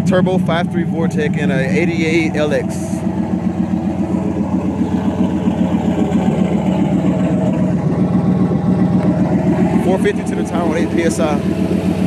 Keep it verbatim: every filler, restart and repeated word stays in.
turbo five three Vortec and a eighty-eight L X. four fifty to the town with eight P S I.